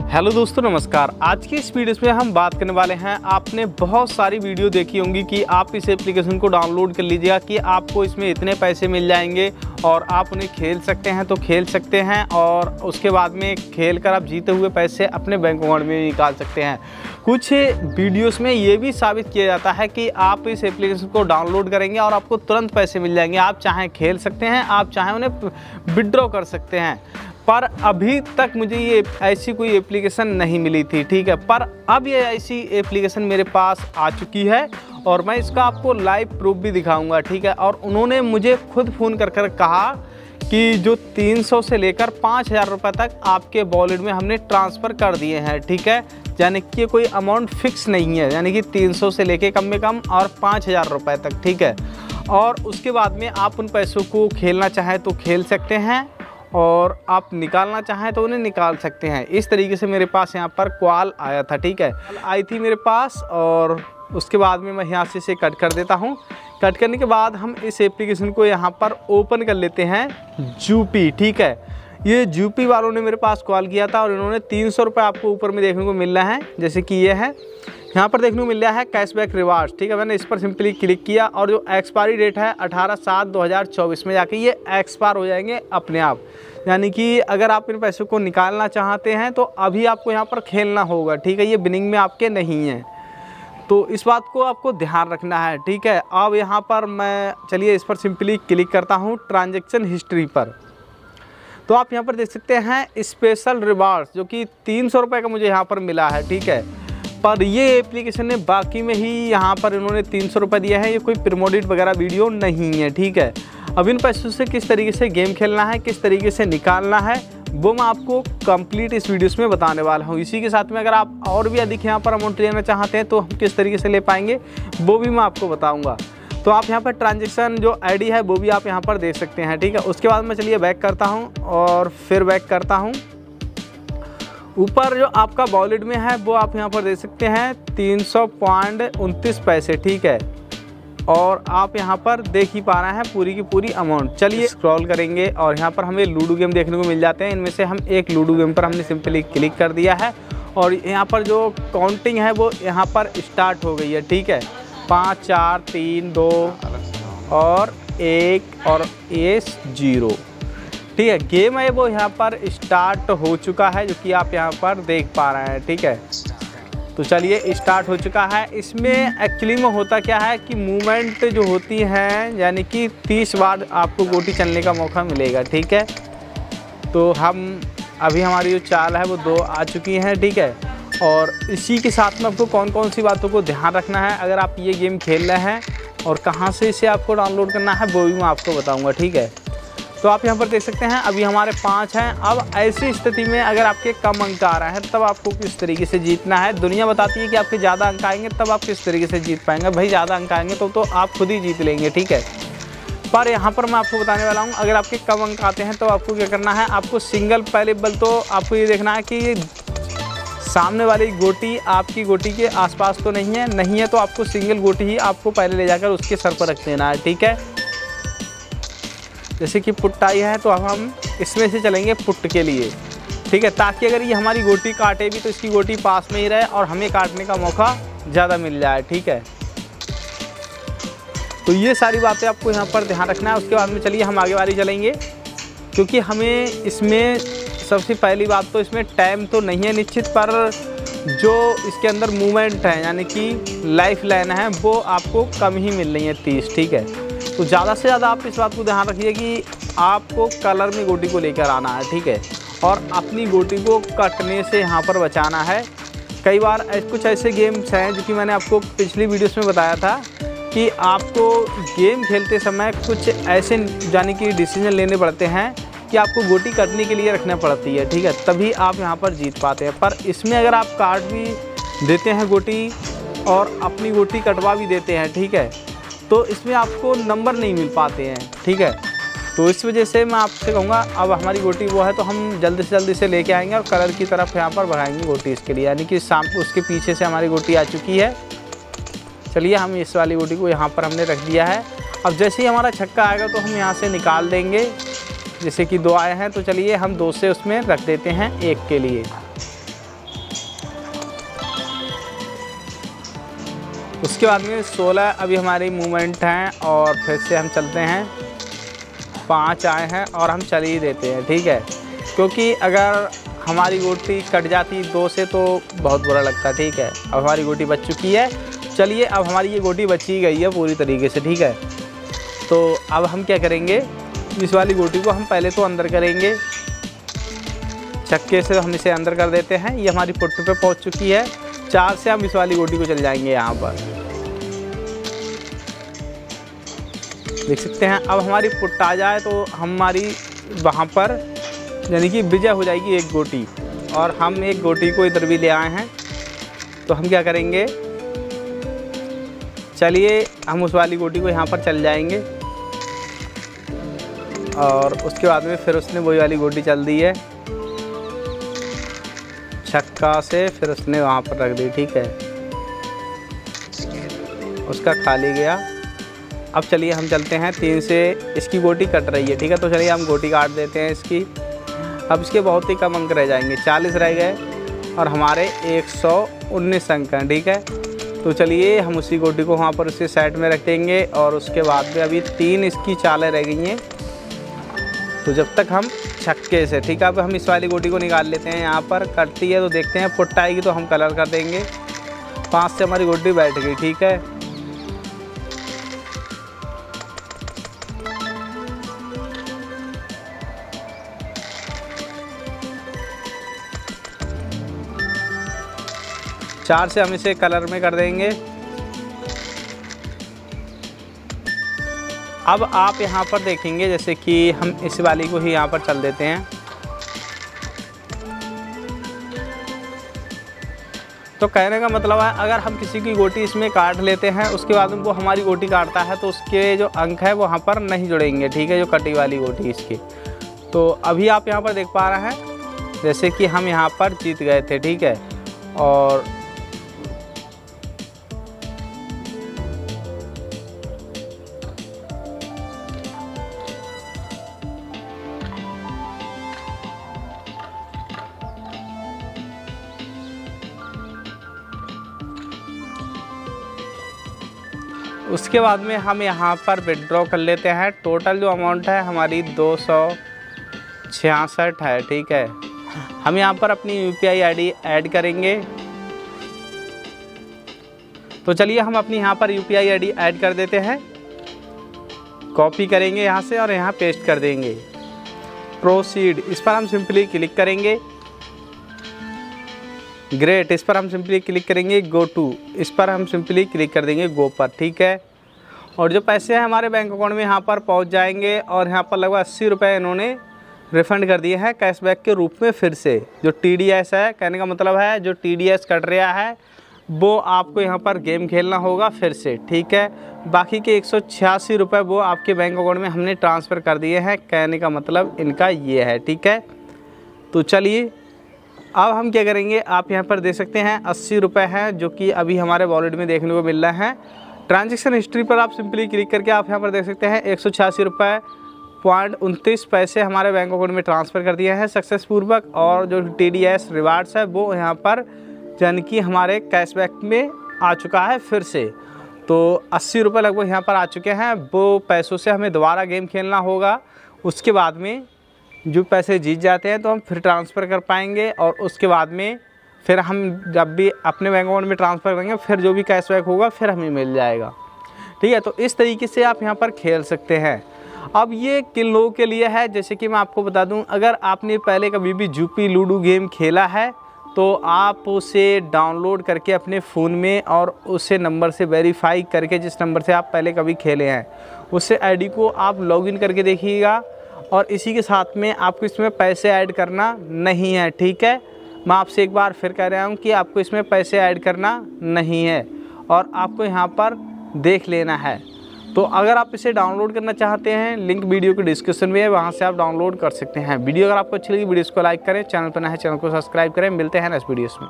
Hello दोस्तों, नमस्कार। आज की इस वीडियो में हम बात करने वाले हैं। आपने बहुत सारी वीडियो देखी होंगी कि आप इस एप्लीकेशन को डाउनलोड कर लीजिएगा कि आपको इसमें इतने पैसे मिल जाएंगे और आप उन्हें खेल सकते हैं तो खेल सकते हैं, और उसके बाद में खेल कर आप जीते हुए पैसे अपने बैंक अकाउंट में निकाल सकते हैं। कुछ वीडियोस में ये भी साबित किया जाता है कि आप इस एप्लीकेशन को डाउनलोड करेंगे और आपको तुरंत पैसे मिल जाएंगे। आप चाहें खेल सकते हैं, आप चाहें उन्हें विड्रॉ कर सकते हैं। पर अभी तक मुझे ये ऐसी कोई एप्लीकेशन नहीं मिली थी, ठीक है। पर अब ये ऐसी एप्लीकेशन मेरे पास आ चुकी है और मैं इसका आपको लाइव प्रूफ भी दिखाऊंगा, ठीक है। और उन्होंने मुझे खुद फ़ोन कर कहा कि जो 300 से लेकर 5000 रुपये तक आपके वॉलेट में हमने ट्रांसफ़र कर दिए हैं, ठीक है। यानी कि कोई अमाउंट फिक्स नहीं है, यानी कि 300 से लेके कम में कम और 5000 रुपये तक, ठीक है। और उसके बाद में आप उन पैसों को खेलना चाहें तो खेल सकते हैं और आप निकालना चाहें तो उन्हें निकाल सकते हैं। इस तरीके से मेरे पास यहाँ पर कॉल आया था, ठीक है। आई थी मेरे पास और उसके बाद में मैं यहाँ से इसे कट कर देता हूँ। कट करने के बाद हम इस एप्लीकेशन को यहाँ पर ओपन कर लेते हैं। जूपी, ठीक है। ये जूपी वालों ने मेरे पास कॉल किया था और इन्होंने 300 रुपये आपको ऊपर में देखने को मिल रहा है, जैसे कि ये है। यहाँ पर देखने को मिल रहा है कैशबैक रिवार्ड्स, ठीक है। मैंने इस पर सिंपली क्लिक किया और जो एक्सपायरी डेट है 18/7/2024 में जाके ये एक्सपायर हो जाएंगे अपने आप। यानी कि अगर आप इन पैसों को निकालना चाहते हैं तो अभी आपको यहाँ पर खेलना होगा, ठीक है। ये बिनिंग में आपके नहीं है, तो इस बात को आपको ध्यान रखना है, ठीक है। अब यहाँ पर मैं चलिए इस पर सिंपली क्लिक करता हूँ ट्रांजैक्शन हिस्ट्री पर। तो आप यहाँ पर देख सकते हैं स्पेशल रिवार्ड्स, जो कि 300 रुपये का मुझे यहाँ पर मिला है, ठीक है। पर ये एप्लीकेशन ने बाकी में ही यहाँ पर इन्होंने 300 रुपये दिए हैं। ये कोई प्रमोटेड वगैरह वीडियो नहीं है, ठीक है। अब इन पैसों से किस तरीके से गेम खेलना है, किस तरीके से निकालना है, वो मैं आपको कंप्लीट इस वीडियोस में बताने वाला हूँ। इसी के साथ में अगर आप और भी अधिक यहाँ पर अमाउंट लेना चाहते हैं तो हम किस तरीके से ले पाएंगे वो भी मैं आपको बताऊँगा। तो आप यहाँ पर ट्रांजेक्शन जो आईडी है वो भी आप यहाँ पर देख सकते हैं, ठीक है। उसके बाद मैं चलिए बैक करता हूँ और फिर बैक करता हूँ। ऊपर जो आपका वॉलेट में है वो आप यहाँ पर देख सकते हैं 300.29 पैसे, ठीक है। और आप यहाँ पर देख ही पा रहे हैं पूरी की पूरी अमाउंट। चलिए स्क्रॉल करेंगे और यहाँ पर हमें लूडो गेम देखने को मिल जाते हैं। इनमें से हम एक लूडो गेम पर हमने सिंपली क्लिक कर दिया है और यहाँ पर जो काउंटिंग है वो यहाँ पर स्टार्ट हो गई है, ठीक है। 5 4 3 2 और 1 और ये 0, ठीक है। गेम है वो यहाँ पर स्टार्ट हो चुका है, जो कि आप यहाँ पर देख पा रहे हैं, ठीक है। तो चलिए स्टार्ट हो चुका है। इसमें एक्चुअली में होता क्या है कि मूवमेंट जो होती है, यानी कि 30 बार आपको गोटी चलने का मौका मिलेगा, ठीक है। तो हम अभी हमारी जो चाल है वो 2 आ चुकी हैं, ठीक है। और इसी के साथ में आपको कौन कौन सी बातों को ध्यान रखना है अगर आप ये गेम खेल रहे हैं और कहाँ से इसे आपको डाउनलोड करना है वो भी मैं आपको बताऊँगा, ठीक है। तो आप यहाँ पर देख सकते हैं अभी हमारे 5 हैं। अब ऐसी स्थिति में अगर आपके कम अंक आ रहे हैं तब आपको किस तरीके से जीतना है। दुनिया बताती है कि आपके ज़्यादा अंक आएंगे तब आप किस तरीके से जीत पाएंगे। भाई ज़्यादा अंक आएंगे तो आप खुद ही जीत लेंगे, ठीक है। पर यहाँ पर मैं आपको बताने वाला हूँ अगर आपके कम अंक आते हैं तो आपको क्या करना है। आपको सिंगल पहले बल तो आपको ये देखना है कि सामने वाली गोटी आपकी गोटी के आसपास तो नहीं है तो आपको सिंगल गोटी ही आपको पहले ले जाकर उसके सर पर रख देना है, ठीक है। जैसे कि पुट आई है तो अब हम इसमें से चलेंगे पुट के लिए, ठीक है। ताकि अगर ये हमारी गोटी काटे भी तो इसकी गोटी पास में ही रहे और हमें काटने का मौका ज़्यादा मिल जाए, ठीक है। तो ये सारी बातें आपको यहाँ पर ध्यान रखना है। उसके बाद में चलिए हम आगे वाली चलेंगे, क्योंकि हमें इसमें सबसे पहली बात तो इसमें टाइम तो नहीं है निश्चित, पर जो इसके अंदर मूवमेंट है यानी कि लाइफ लाइन है वो आपको कम ही मिल रही है 30, ठीक है। तो ज़्यादा से ज़्यादा आप इस बात को ध्यान रखिए कि आपको कलर में गोटी को लेकर आना है, ठीक है। और अपनी गोटी को कटने से यहाँ पर बचाना है। कई बार कुछ ऐसे गेम्स हैं जो कि मैंने आपको पिछली वीडियोस में बताया था कि आपको गेम खेलते समय कुछ ऐसे यानी कि डिसीजन लेने पड़ते हैं कि आपको गोटी कटने के लिए रखना पड़ती है, ठीक है। तभी आप यहाँ पर जीत पाते हैं। पर इसमें अगर आप काट भी देते हैं गोटी और अपनी गोटी कटवा भी देते हैं, ठीक है, तो इसमें आपको नंबर नहीं मिल पाते हैं, ठीक है। तो इस वजह से मैं आपसे कहूँगा अब हमारी गोटी वो है तो हम जल्दी से जल्दी से लेके आएंगे और कलर की तरफ यहाँ पर भगाएंगे गोटी इसके लिए। यानी कि उसके पीछे से हमारी गोटी आ चुकी है। चलिए हम इस वाली गोटी को यहाँ पर हमने रख दिया है। अब जैसे ही हमारा छक्का आएगा तो हम यहाँ से निकाल देंगे। जैसे कि 2 आए हैं तो चलिए हम 2 से उसमें रख देते हैं 1 के लिए। उसके बाद में 16 अभी हमारी मूवमेंट हैं और फिर से हम चलते हैं, 5 आए हैं और हम चल ही देते हैं, ठीक है। क्योंकि अगर हमारी गोटी कट जाती 2 से तो बहुत बुरा लगता, ठीक है। अब हमारी गोटी बच चुकी है, चलिए अब हमारी ये गोटी बची गई है पूरी तरीके से, ठीक है। तो अब हम क्या करेंगे, इस वाली गोटी को हम पहले तो अंदर करेंगे, छक्के से हम इसे अंदर कर देते हैं। ये हमारी पुट्टी पे पहुंच चुकी है, 4 से हम इस वाली गोटी को चल जाएंगे यहाँ पर, देख सकते हैं। अब हमारी पुट आ जाए तो हमारी वहाँ पर यानी कि विजय हो जाएगी एक गोटी, और हम एक गोटी को इधर भी ले आए हैं। तो हम क्या करेंगे, चलिए हम उस वाली गोटी को यहाँ पर चल जाएंगे, और उसके बाद में फिर उसने वही वाली गोटी चल दी है छक्का से, फिर उसने वहाँ पर रख दी, ठीक है। उसका खाली गया। अब चलिए हम चलते हैं 3 से, इसकी गोटी कट रही है, ठीक है। तो चलिए हम गोटी काट देते हैं इसकी। अब इसके बहुत ही कम अंक रह जाएंगे, 40 रह गए और हमारे 119 अंक हैं, ठीक है। तो चलिए हम उसी गोटी को वहाँ पर उसी साइड में रख देंगे, और उसके बाद में अभी 3 इसकी चालें रह गई हैं। तो जब तक हम छक्के से, ठीक है। अब हम इस वाली गोटी को निकाल लेते हैं, यहाँ पर कटती है तो देखते हैं, पुट आएगी तो हम कलर कर देंगे। 5 से हमारी गोटी बैठ गई, ठीक है। चार से हम इसे कलर में कर देंगे। अब आप यहाँ पर देखेंगे जैसे कि हम इस वाली को ही यहाँ पर चल देते हैं। तो कहने का मतलब है, अगर हम किसी की गोटी इसमें काट लेते हैं, उसके बाद वो हमारी गोटी काटता है, तो उसके जो अंक है वो वहाँ पर नहीं जुड़ेंगे, ठीक है, जो कटी वाली गोटी इसकी। तो अभी आप यहाँ पर देख पा रहे हैं जैसे कि हम यहाँ पर जीत गए थे, ठीक है। और उसके बाद में हम यहाँ पर विड्रॉ कर लेते हैं। टोटल जो अमाउंट है हमारी 266 है, ठीक है। हम यहाँ पर अपनी UPI ID ऐड करेंगे। तो चलिए हम अपनी यहाँ पर UPI ID ऐड कर देते हैं, कॉपी करेंगे यहाँ से और यहाँ पेस्ट कर देंगे। प्रोसीड, इस पर हम सिंपली क्लिक करेंगे। ग्रेट, इस पर हम सिंपली क्लिक करेंगे। गो टू, इस पर हम सिंपली क्लिक कर देंगे गो पर, ठीक है। और जो पैसे हैं हमारे बैंक अकाउंट में यहाँ पर पहुँच जाएंगे, और यहाँ पर लगभग 80 रुपये इन्होंने रिफ़ंड कर दिए हैं कैशबैक के रूप में। फिर से जो TDS है, कहने का मतलब है जो TDS कट रहा है वो आपको यहाँ पर गेम खेलना होगा फिर से, ठीक है। बाकी के 186 रुपये वो आपके बैंक अकाउंट में हमने ट्रांसफ़र कर दिए हैं, कहने का मतलब इनका ये है, ठीक है। तो चलिए अब हम क्या करेंगे, आप यहाँ पर देख सकते हैं 80 रुपये हैं जो कि अभी हमारे वॉलेट में देखने को मिल रहे हैं। ट्रांजैक्शन हिस्ट्री पर आप सिंपली क्लिक करके आप यहाँ पर देख सकते हैं 186 रुपये .29 पैसे हमारे बैंक अकाउंट में ट्रांसफ़र कर दिए हैं सक्सेसपूर्वक। और जो TDS रिवार्ड्स है वो यहाँ पर यानी कि हमारे कैशबैक में आ चुका है फिर से। तो 80 रुपये लगभग यहाँ पर आ चुके हैं। वो पैसों से हमें दोबारा गेम खेलना होगा, उसके बाद में जो पैसे जीत जाते हैं तो हम फिर ट्रांसफ़र कर पाएंगे, और उसके बाद में फिर हम जब भी अपने बैंक अकाउंट में ट्रांसफ़र करेंगे फिर जो भी कैशबैक होगा फिर हमें मिल जाएगा, ठीक है। तो इस तरीके से आप यहाँ पर खेल सकते हैं। अब ये किन लोगों के लिए है, जैसे कि मैं आपको बता दूं, अगर आपने पहले कभी भी जुपी लूडो गेम खेला है तो आप उसे डाउनलोड करके अपने फ़ोन में और उसे नंबर से वेरीफाई करके, जिस नंबर से आप पहले कभी खेले हैं उससे ID को आप लॉगिन करके देखिएगा। और इसी के साथ में आपको इसमें पैसे ऐड करना नहीं है, ठीक है। मैं आपसे एक बार फिर कह रहा हूँ कि आपको इसमें पैसे ऐड करना नहीं है, और आपको यहाँ पर देख लेना है। तो अगर आप इसे डाउनलोड करना चाहते हैं, लिंक वीडियो के डिस्क्रिप्शन में है, वहाँ से आप डाउनलोड कर सकते हैं। वीडियो अगर आपको अच्छी लगी वीडियो को लाइक करें, चैनल पर नए हैं चैनल को सब्सक्राइब करें। मिलते हैं नेक्स्ट वीडियोस में।